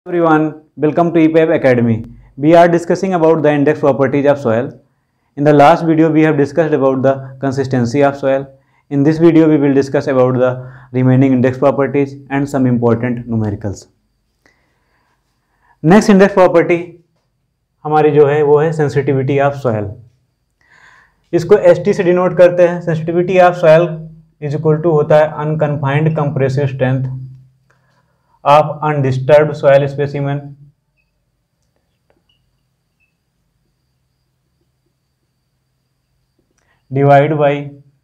Everyone, welcome to EPAP Academy. We are discussing about the index properties of soil. In the last video, we have discussed about the consistency of soil. In this video, we will discuss about the remaining index properties and some important numericals. Next index property हमारी जो है वो है sensitivity of soil. इसको ST से denote करते हैं. Sensitivity of soil is equal to होता है unconfined compressive strength of undisturbed soil specimen divided by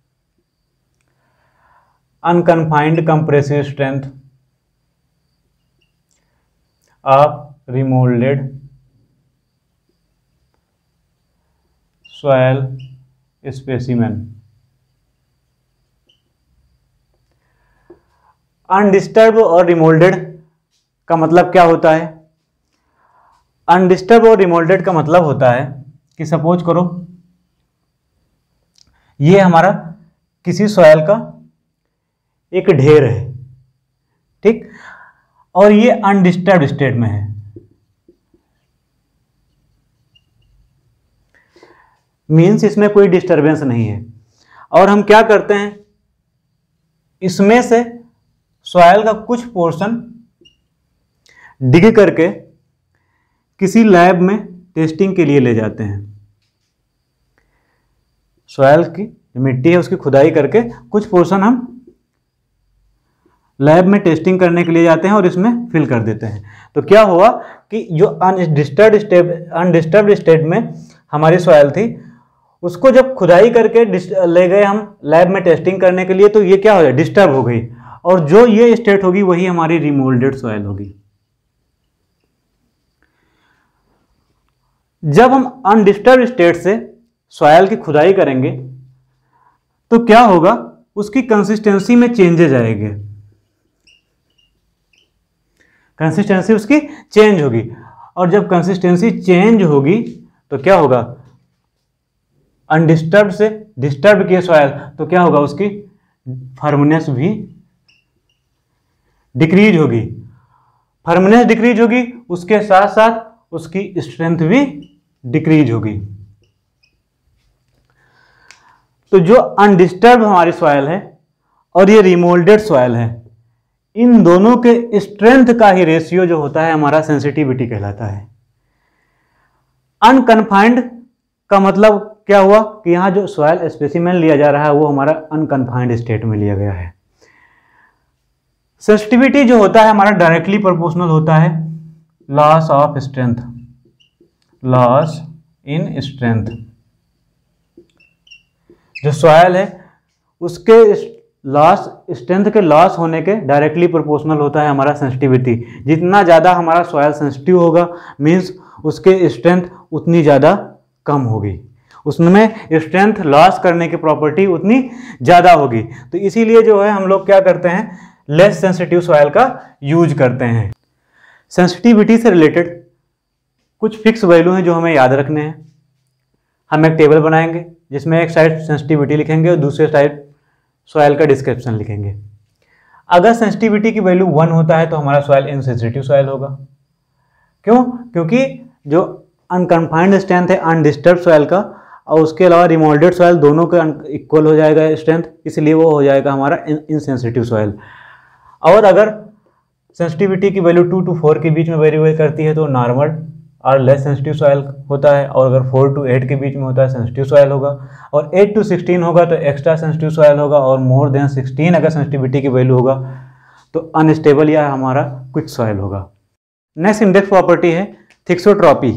unconfined compressive strength of remolded soil specimen. Undisturb और रिमोल्डेड का मतलब क्या होता है? अनडिस्टर्ब और रिमोल्डेड का मतलब होता है कि सपोज करो ये हमारा किसी सॉयल का एक ढेर है, ठीक, और ये अनडिस्टर्ब स्टेट में है. मीन्स इसमें कोई डिस्टरबेंस नहीं है. और हम क्या करते हैं, इसमें से सॉयल का कुछ पोर्शन डिग करके किसी लैब में टेस्टिंग के लिए ले जाते हैं. सॉयल की मिट्टी है उसकी खुदाई करके कुछ पोर्शन हम लैब में टेस्टिंग करने के लिए जाते हैं और इसमें फिल कर देते हैं. तो क्या हुआ कि जो अनडिस्टर्ब्ड स्टेट में हमारी सॉयल थी उसको जब खुदाई करके ले गए हम लैब में टेस्टिंग करने के लिए, तो ये क्या हो गया, डिस्टर्ब हो गई. और जो ये स्टेट होगी वही हमारी रिमोल्डेड सॉइल होगी. जब हम अनडिस्टर्ब स्टेट से सॉइल की खुदाई करेंगे तो क्या होगा, उसकी कंसिस्टेंसी में चेंजेज आएंगे, कंसिस्टेंसी उसकी चेंज होगी. और जब कंसिस्टेंसी चेंज होगी तो क्या होगा, अनडिस्टर्ब से डिस्टर्ब किए सॉइल तो क्या होगा, उसकी फर्मनेस भी डिक्रीज होगी. फर्मनेस डिक्रीज होगी, उसके साथ साथ उसकी स्ट्रेंथ भी डिक्रीज होगी. तो जो अनडिस्टर्ब हमारी सॉइल है और ये रिमोल्डेड सॉइल है, इन दोनों के स्ट्रेंथ का ही रेशियो जो होता है हमारा सेंसिटिविटी कहलाता है. अनकन्फाइंड का मतलब क्या हुआ कि यहां जो सॉइल स्पेसिमेन लिया जा रहा है वो हमारा अनकन्फाइंड स्टेट में लिया गया है. सेंसिटिविटी जो होता है हमारा डायरेक्टली प्रोपोर्शनल होता है loss of strength, loss in strength. जो सॉयल है उसके लॉस, स्ट्रेंथ के लॉस होने के डायरेक्टली प्रोपोर्शनल होता है हमारा सेंसिटिविटी. जितना ज़्यादा हमारा सॉयल सेंसिटिव होगा मीन्स उसके स्ट्रेंथ उतनी ज़्यादा कम होगी, उसमें स्ट्रेंथ लॉस करने की प्रॉपर्टी उतनी ज़्यादा होगी. तो इसीलिए जो है हम लोग क्या करते हैं, लेस सेंसिटिव सॉइल का यूज करते हैं. सेंसिटिविटी से रिलेटेड कुछ फिक्स वैल्यू हैं जो हमें याद रखने हैं. हम एक टेबल बनाएंगे जिसमें एक साइड सेंसिटिविटी लिखेंगे और दूसरे साइड सॉइल का डिस्क्रिप्शन लिखेंगे. अगर सेंसिटिविटी की वैल्यू 1 होता है तो हमारा सॉइल इनसेंसिटिव सॉइल होगा. क्यों? क्योंकि जो अनकन्फाइंड स्ट्रेंथ है अनडिस्टर्ब सॉइल का और उसके अलावा रिमोल्डेड सॉइल दोनों का इक्वल हो जाएगा स्ट्रेंथ, इसलिए वो हो जाएगा हमारा इनसेंसिटिव सॉइल. और अगर सेंसिटिविटी की वैल्यू 2 to 4 के बीच में वेरी करती है तो नॉर्मल और लेस सेंसिटिव सॉइल होता है. और अगर 4 to 8 के बीच में होता है सेंसिटिव सॉइल होगा. और 8 to 16 होगा तो एक्स्ट्रा सेंसिटिव सॉइल होगा. और मोर देन 16 अगर सेंसिटिविटी की वैल्यू होगा तो अनस्टेबल या हमारा क्विक सॉइल होगा. नेक्स्ट इंडेक्स प्रॉपर्टी है थिक्सोट्रॉपी.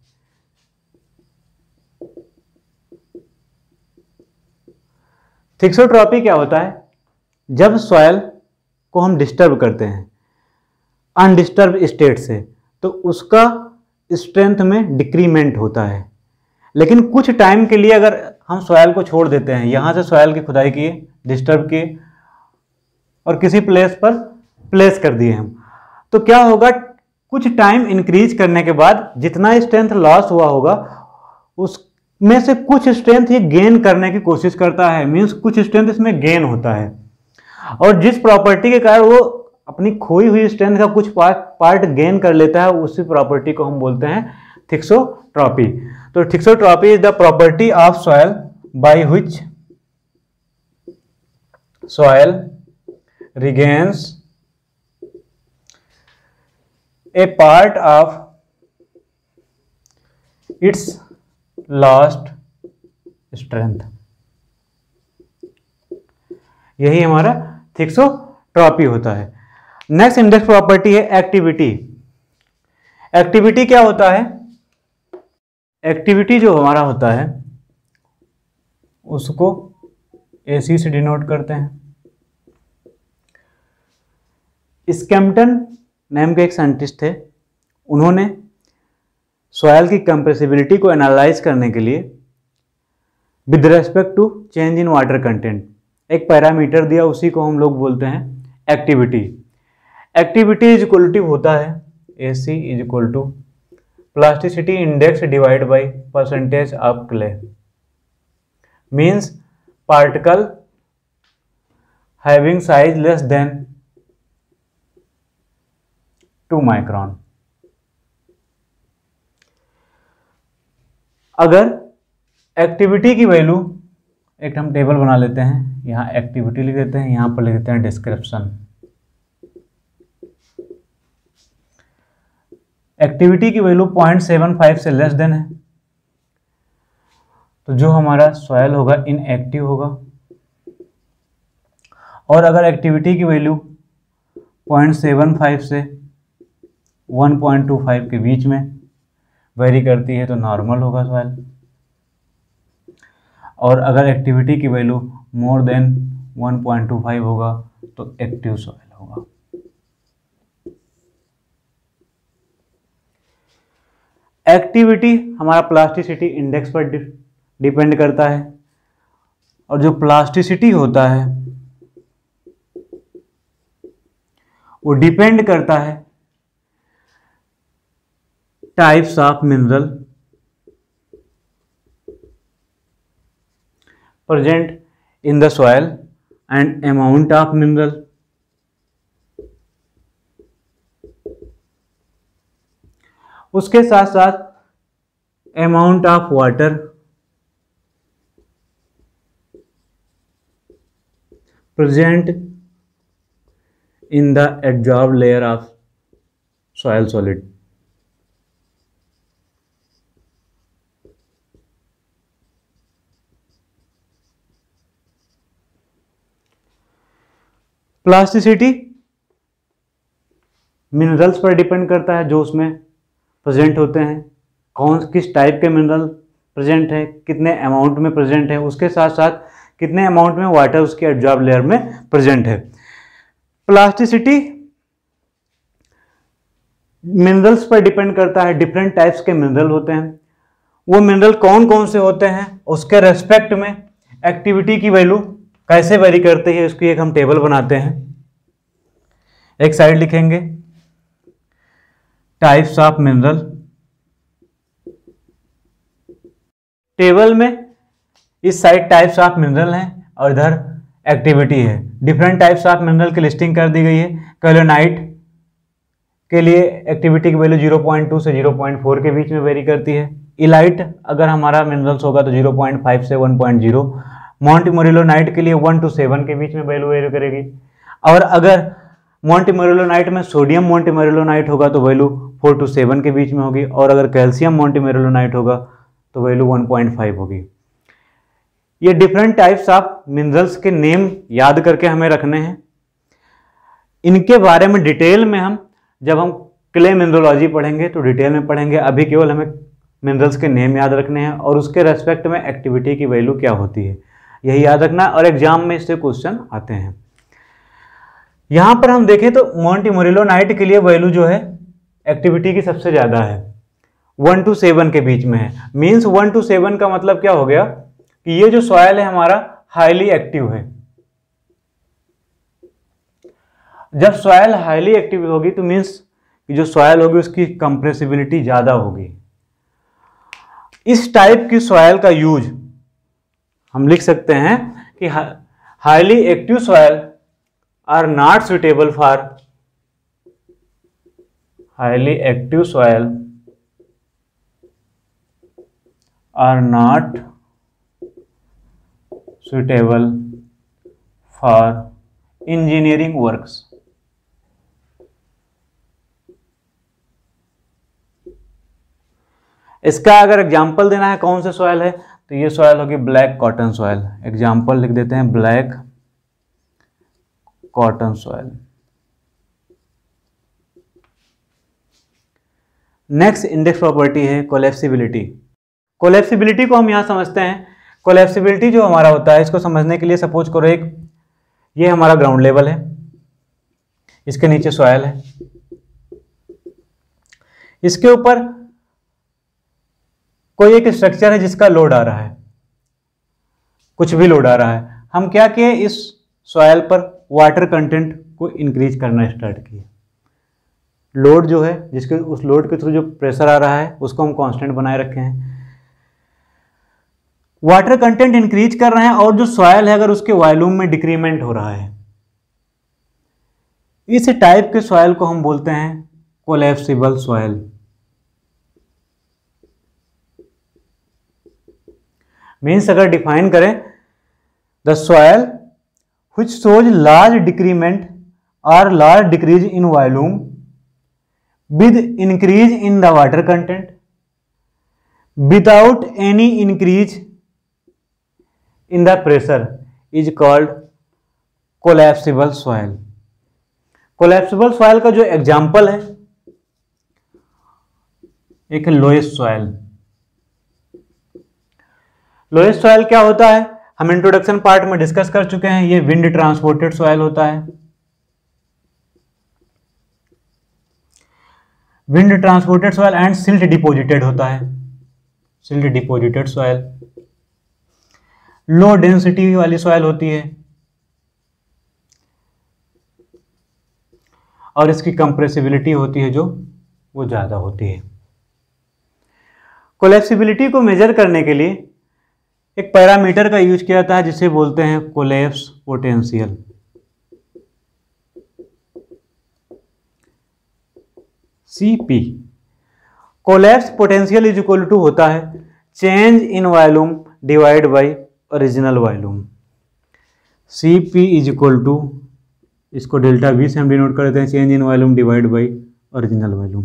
थिक्सोट्रॉपी क्या होता है, जब सॉइल को हम डिस्टर्ब करते हैं अनडिस्टर्ब स्टेट से तो उसका स्ट्रेंथ में डिक्रीमेंट होता है. लेकिन कुछ टाइम के लिए अगर हम सॉइल को छोड़ देते हैं, यहाँ से सॉइल की खुदाई किए, डिस्टर्ब किए और किसी प्लेस पर प्लेस कर दिए हम, तो क्या होगा, कुछ टाइम इंक्रीज करने के बाद जितना स्ट्रेंथ लॉस हुआ होगा उसमें से कुछ स्ट्रेंथ ये गेन करने की कोशिश करता है. मीन्स कुछ स्ट्रेंथ इसमें गेन होता है. और जिस प्रॉपर्टी के कारण वो अपनी खोई हुई स्ट्रेंथ का कुछ पार्ट गेन कर लेता है, उसी प्रॉपर्टी को हम बोलते हैं थिक्सोट्रॉपी। तो thixotropy is the property of soil by which soil regains a part of its lost strength। यही हमारा थिक्सोट्रॉपी होता है। नेक्स्ट इंडेक्स प्रॉपर्टी है एक्टिविटी। एक्टिविटी क्या होता है? एक्टिविटी जो हमारा होता है उसको AC से डिनोट करते हैं। स्कैम्पटन नाम के एक साइंटिस्ट थे, उन्होंने सॉयल की कंप्रेसिबिलिटी को एनालाइज करने के लिए with respect to change in water content एक पैरामीटर दिया, उसी को हम लोग बोलते हैं activity. Activity is equal to होता है AC is equal to plasticity index divide by percentage of clay, means particle having size less than 2 micron. अगर एक्टिविटी की वैल्यू, एक हम टेबल बना लेते हैं, यहाँ एक्टिविटी लिख देते हैं, यहाँ पर लिख देते हैं डिस्क्रिप्शन। एक्टिविटी की वैल्यू 0.75 से लेस देन है, तो जो हमारा सॉयल होगा इनएक्टिव होगा। और अगर एक्टिविटी की वैल्यू 0.75 से 1.25 के बीच में वेरी करती है तो नॉर्मल होगा सॉयल। और अगर एक्टिविटी की वैल्यू मोर देन 1.25 होगा तो एक्टिव सॉयल होगा। एक्टिविटी हमारा प्लास्टिसिटी इंडेक्स पर डिपेंड करता है, और जो प्लास्टिसिटी होता है वो डिपेंड करता है types of mineral present in the soil and amount of mineral. उसके साथ साथ amount of water present in the absorbed layer of soil solid. Plasticity minerals पर डिपेंड करता है जो उसमें प्रेजेंट होते हैं, किस टाइप के मिनरल प्रेजेंट है, कितने अमाउंट में प्रेजेंट है, उसके साथ साथ कितने अमाउंट में वाटर उसके एब्जॉर्ब लेयर में प्रेजेंट है। प्लास्टिसिटी मिनरल्स पर डिपेंड करता है, डिफरेंट टाइप्स के मिनरल होते हैं, वो मिनरल कौन कौन से होते हैं, उसके रेस्पेक्ट में एक्टिविटी की वैल्यू कैसे वेरी करते हैं, उसकी एक हम टेबल बनाते हैं। एक साइड लिखेंगे टाइप्स ऑफ मिनरल, टेबल में इस साइड टाइप्स ऑफ मिनरल हैं और इधर एक्टिविटी है। डिफरेंट टाइप्स ऑफ मिनरल की लिस्टिंग कर दी गई है। कैलोनाइट के लिए एक्टिविटी की वैल्यू 0.2 से 0.4 के बीच में वेरी करती है। इलाइट अगर हमारा मिनरल्स होगा तो 0.5 से 1.0। मॉन्टीमोरिलोनाइट के लिए 1 to 7 के बीच में वैल्यू वेरी करेगी। और अगर मॉन्टीमोरिलोनाइट में सोडियम मॉन्टीमोरिलोनाइट होगा तो वैल्यू 4 to 7 के बीच में होगी, और अगर कैल्शियम मॉन्टीमोरिलोनाइट होगा तो वैल्यू 1.5 होगी। ये डिफरेंट टाइप्स ऑफ मिनरल्स के नेम याद करके हमें रखने हैं। इनके बारे में डिटेल में हम जब हम क्ले मिनरोलॉजी पढ़ेंगे तो डिटेल में पढ़ेंगे। अभी केवल हमें मिनरल्स के नेम याद रखने हैं और उसके रेस्पेक्ट में एक्टिविटी की वैल्यू क्या होती है यही याद रखना, और एग्जाम में इससे क्वेश्चन आते हैं। यहां पर हम देखें तो मॉन्टीमोरिलोनाइट के लिए वैल्यू जो है एक्टिविटी की सबसे ज्यादा है, 1 to 7 के बीच में है। मीन्स 1 to 7 का मतलब क्या हो गया कि ये जो सॉयल है हमारा हाईली एक्टिव है। जब सॉयल हाईली एक्टिव होगी तो मीन्स कि जो सॉयल होगी उसकी कंप्रेसिबिलिटी ज्यादा होगी। इस टाइप की सॉयल का यूज हम लिख सकते हैं कि highly active soil are not suitable for highly active soil are not suitable for engineering works. इसका अगर एग्जाम्पल देना है कौन से सॉइल है, तो ये सॉइल होगी ब्लैक कॉटन सॉइल। एग्जाम्पल लिख देते हैं black cotton soil. Next index property है कोलैप्सिबिलिटी। कोलैप्सिबिलिटी को हम यहां समझते हैं। कोलैप्सिबिलिटी जो हमारा होता है, इसको समझने के लिए सपोज करो ये हमारा ग्राउंड लेवल है, इसके नीचे सॉइल है, इसके ऊपर कोई एक स्ट्रक्चर है जिसका लोड आ रहा है, कुछ भी लोड आ रहा है। हम क्या किए, इस सॉइल पर वाटर कंटेंट को इंक्रीज करना स्टार्ट किए। लोड जो है, जिसके उस लोड के थ्रू जो प्रेशर आ रहा है उसको हम कांस्टेंट बनाए रखे हैं। वाटर कंटेंट इंक्रीज कर रहे हैं और जो सॉइल है अगर उसके वॉल्यूम में डिक्रीमेंट हो रहा है, इस टाइप के सॉइल को हम बोलते हैं कोलैप्सिबल सॉइल। मीन्स अगर डिफाइन करें, the soil which shows large decrement or large decrease in volume with increase in the water content without any increase in the pressure is called collapsible soil. collapsible soil का जो example है, एक lowest soil. Lowest soil क्या होता है, हम introduction part में discuss कर चुके हैं। ये विंड ट्रांसपोर्टेड सॉइल होता है। Wind transported soil and silt deposited होता है। Silt deposited soil low density वाली सॉइल होती है और इसकी कंप्रेसिबिलिटी होती है जो वो ज्यादा होती है। कोलैप्सिबिलिटी को मेजर करने के लिए एक पैरामीटर का यूज किया जाता है जिसे बोलते हैं collapse potential. CP collapse potential is equal to होता है change in volume divide by original volume. CP is equal to, इसको डेल्टा V से हम डिनोट कर देते हैं, change in volume divide by original volume.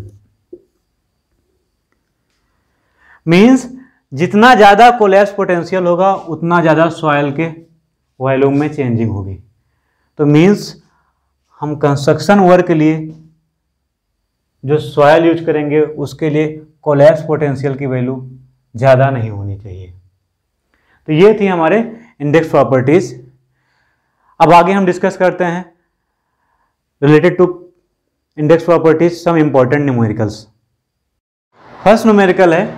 Means जितना ज़्यादा कोलैप्स पोटेंशियल होगा उतना ज़्यादा सॉइल के वॉल्यूम में चेंजिंग होगी। तो मीन्स हम कंस्ट्रक्शन वर्क के लिए जो सॉइल यूज करेंगे उसके लिए कोलैप्स पोटेंशियल की वैल्यू ज़्यादा नहीं होनी चाहिए। तो ये थी हमारे इंडेक्स प्रॉपर्टीज। अब आगे हम डिस्कस करते हैं related to index properties some important numericals. First numerical है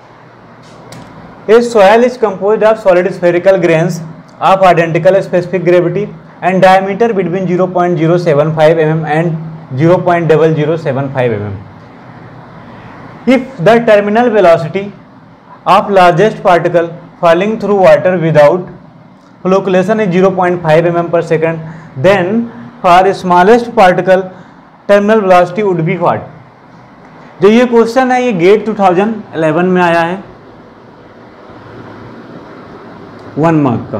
A soil is composed of solid spherical grains of identical specific gravity and diameter between 0.075 mm and 0.0075 mm. If the terminal velocity of largest particle falling through water without flocculation is 0.5 mm per second, then for smallest particle terminal velocity would be what? जो ये question है ये gate 2011 में आया है, 1 mark का।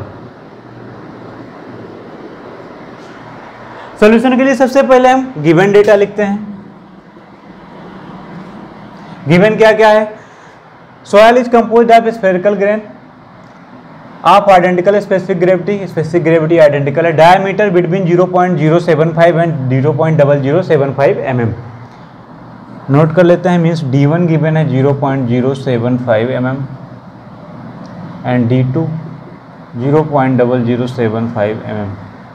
Solution के लिए सबसे पहले हम गिवन डेटा लिखते हैं। गिवन क्या क्या है, soil is composed of spherical grain of identical specific gravity identical है, diameter between 0.075 and 0.0075 mm। Note कर लेते हैं, मीन्स D1 गिवन है 0.075 mm and D2 0.0075 mm.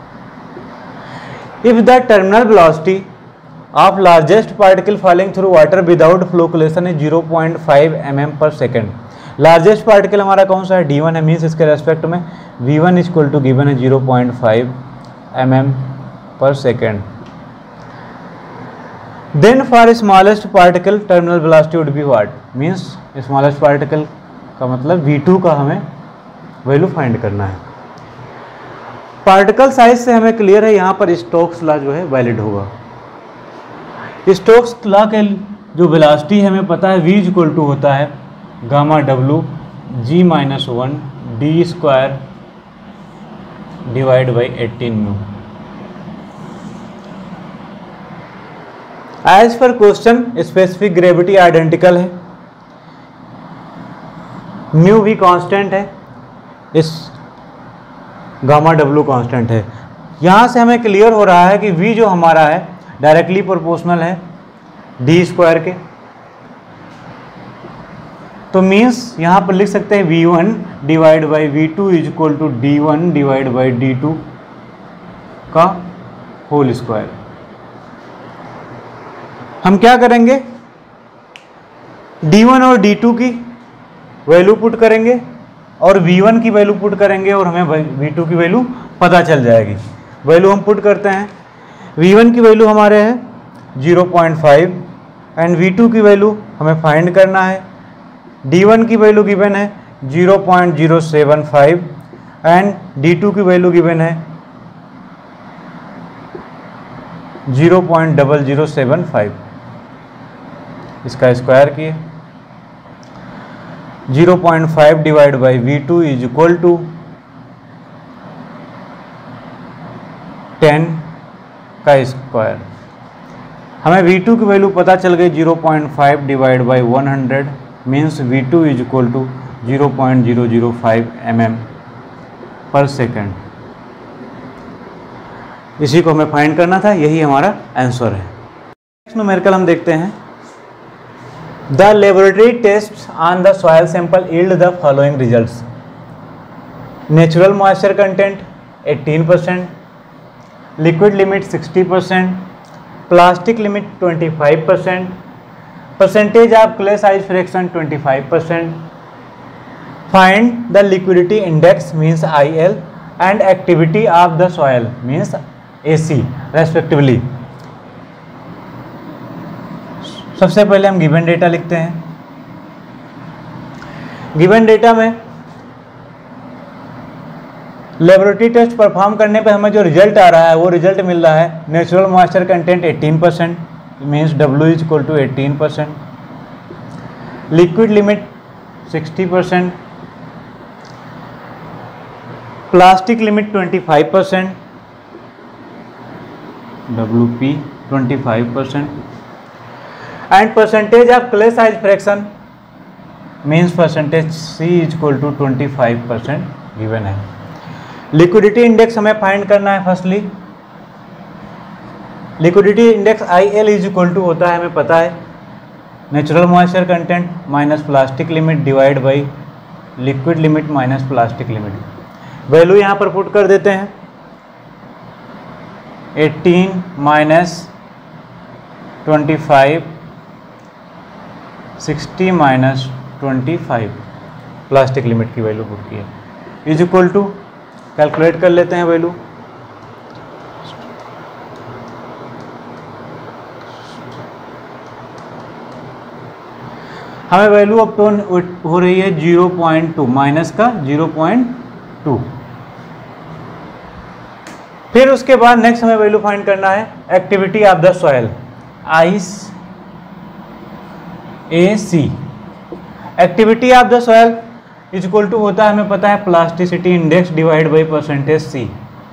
If the terminal velocity of largest particle falling through water without flocculation is 0.5 mm per second, largest particle हमारा कौन सा है, D1 है, means इसके रेस्पेक्ट में V1 इक्वल टू गिवन है 0.5 mm per second. Then for smallest particle terminal velocity would be what, means smallest particle का मतलब V2 का हमें वैल्यू फाइंड करना है। पार्टिकल साइज से हमें क्लियर है यहाँ पर स्टोक्स लॉ जो है वैलिड होगा। स्टोक्स लॉ के जो वेलोसिटी है हमें पता है v इक्वल टू होता है gamma W g minus 1 D square divide by 18 mu. As per question specific gravity identical है, म्यू भी कांस्टेंट है, इस गामा डब्लू कांस्टेंट है। यहाँ से हमें क्लियर हो रहा है कि v जो हमारा है डायरेक्टली प्रोपोर्शनल है डी स्क्वायर के, तो मीन्स यहाँ पर लिख सकते हैं v1 divide by v2 is equal to d1 divide by d2 का होल स्क्वायर। हम क्या करेंगे, d1 और d2 की वैल्यू पुट करेंगे और v1 की वैल्यू पुट करेंगे और हमें v2 की वैल्यू पता चल जाएगी। वैल्यू हम पुट करते हैं, v1 की वैल्यू हमारे है 0.5 एंड v2 की वैल्यू हमें फाइंड करना है। d1 की वैल्यू गिवन है 0.075 एंड d2 की वैल्यू गिवन है 0.0075। इसका स्क्वायर किए 0.5 divide by v2 is equal to 10 का स्क्वायर। हमें v2 की वैल्यू पता चल गई 0.5 divide by 100 means v2 is equal to 0.005 mm per second. इसी को हमें फाइंड करना था, यही हमारा आंसर है। नेक्स्ट न्यूमेरिकल हम देखते हैं। The laboratory test on the soil sample yield the following results. Natural moisture content 18%, liquid limit 60%, plastic limit 25%, percentage of clay size fraction 25%, find the liquidity index means IL and activity of the soil means AC respectively. सबसे पहले हम given data लिखते हैं। Given data में laboratory test perform करने पे हमें जो रिजल्ट आ रहा है वो रिजल्ट मिल रहा है नेचुरल मॉइस्चर कंटेंट 18% मीन्स W is equal to 18%, liquid limit 60%, plastic limit 25%, WP 25% and percentage of clay size fraction means percentage C is equal to 25% given है। लिक्विडिटी इंडेक्स हमें फाइंड करना है। Firstly liquidity index IL is equal to होता है, हमें पता है natural moisture content minus plastic limit divide by liquid limit minus plastic limit. Value यहाँ पर पुट कर देते हैं 18 माइनस 25, 60 माइनस 25 प्लास्टिक लिमिट की वैल्यू पुट की है इज इक्वल टू, कैलकुलेट कर लेते हैं वैल्यू। हमें वैल्यू अब तो हो रही है 0.2 माइनस का 0.2। फिर उसके बाद नेक्स्ट हमें वैल्यू फाइंड करना है activity of the soil AC। Activity of the soil is equal to होता है, हमें पता है plasticity index divide by percentage C,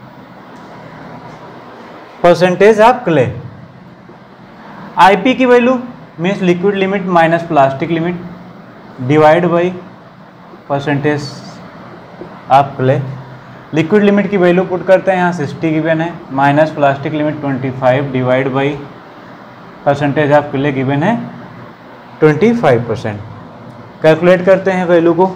percentage of clay. IP की value means liquid limit minus plastic limit divide by percentage of clay. Liquid limit की value put करते हैं, यहाँ 60 गिवन है, minus plastic limit 25 divide by percentage of clay given है 25%। Calculate करते हैं value को।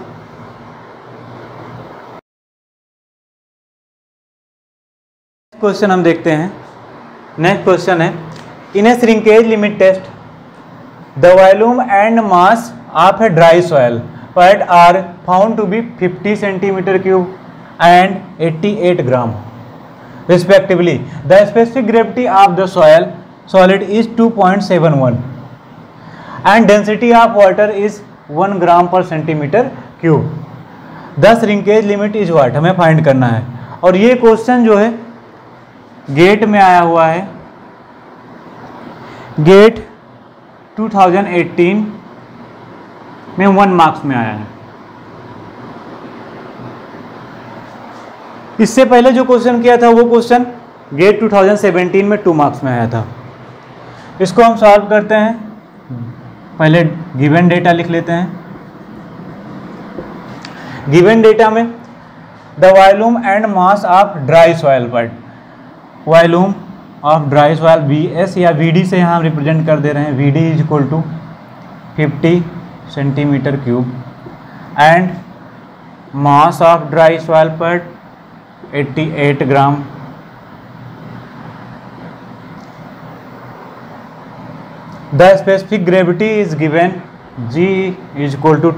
क्वेश्चन हम देखते हैं। नेक्स्ट क्वेश्चन है, in a shrinkage limit test the volume and mass of a dry soil pad are found to be 50 centimetre cube and 88 gram respectively. The specific gravity of the solid is 2.71 and density of water is 1 gram per centimeter cube. The shrinkage limit is what? हमें find करना है। और ये question जो है gate में आया हुआ है, गेट 2018 में 1 मार्क्स में आया है। इससे पहले जो क्वेश्चन किया था वो क्वेश्चन गेट 2017 में 2 मार्क्स में आया था। इसको हम सॉल्व करते हैं। पहले गिवन डेटा लिख लेते हैं। गिवन डेटा में the volume and mass of dry soil, but volume of dry soil VS या VD से यहाँ हम रिप्रेजेंट कर दे रहे हैं। VD is equal to 50 centimetre cube and mass of dry soil पर 88 gram. The specific gravity is given G is equal to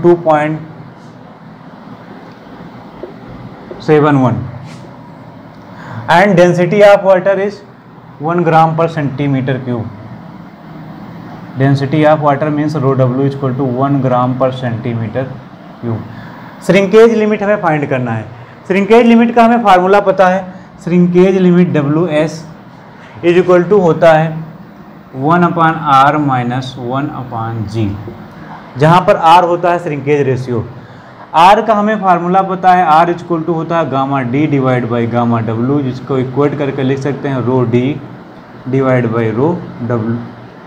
2.71 and density of water is 1 gram per centimetre cube. Density of water means rho W is equal to 1 gram per centimetre cube. Shrinkage limit हमें find करना है। Shrinkage limit का हमें formula पता है। Shrinkage limit WS is equal to होता है 1/r minus 1/g, जहाँ पर r होता है श्रिंकेज रेशियो। r का हमें फार्मूला पता है। r इज इक्वल टू होता है gamma d divide by gamma w, जिसको इक्वेट करके लिख सकते हैं rho d divide by rho w।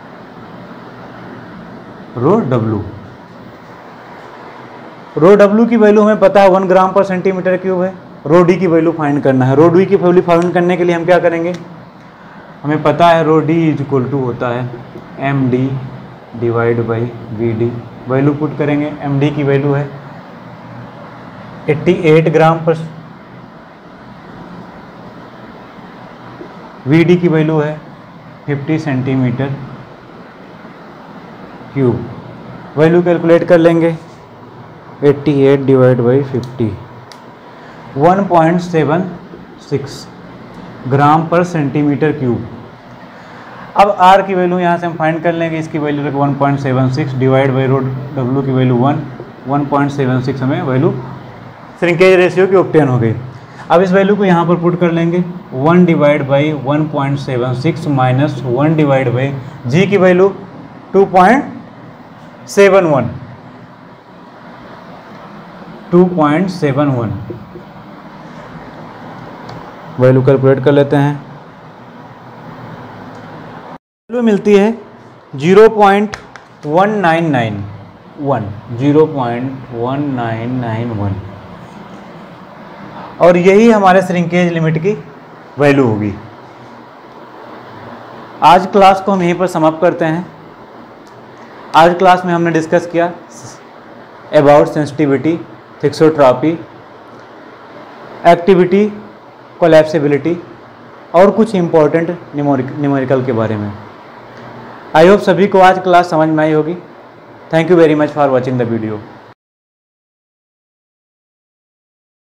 Rho W की वैल्यू हमें पता है 1 ग्राम पर सेंटीमीटर क्यूब है। रो D की वैल्यू फाइंड करना है। रो D की वैल्यू फाइंड करने के लिए हम क्या करेंगे, हमें पता है rho D is equal to होता है MD divide by VD। Value put करेंगे। MD की वैल्यू है 88 ग्राम पर, VD की वैल्यू है 50 सेंटीमीटर क्यूब। वैल्यू कैलकुलेट कर लेंगे। 88 divide by 50 1.76 gram per centimetre cube. अब R की वैल्यू यहाँ से हम फाइंड कर लेंगे। इसकी वैल्यू रख 1.76 डिवाइड बाई रो W की वैल्यू 1.76 हमें वैल्यू श्रिंकेज रेशियो की ऑब्टेन हो गई। अब इस वैल्यू को यहाँ पर पुट कर लेंगे। 1 divide by 1.76 minus 1 divide by G की वैल्यू 2.71 वैल्यू कैलकुलेट कर लेते हैं। वैल्यू मिलती है 0.1991 और यही हमारे श्रिंकेज लिमिट की वैल्यू होगी। आज क्लास को हम यहीं पर समाप्त करते हैं। आज क्लास में हमने डिस्कस किया about sensitivity, thixotropy, activity, collapsibility और कुछ इम्पोर्टेंट न्यूमेरिकल के बारे में। आई होप सभी को आज क्लास समझ में आई होगी। Thank you very much for watching the video.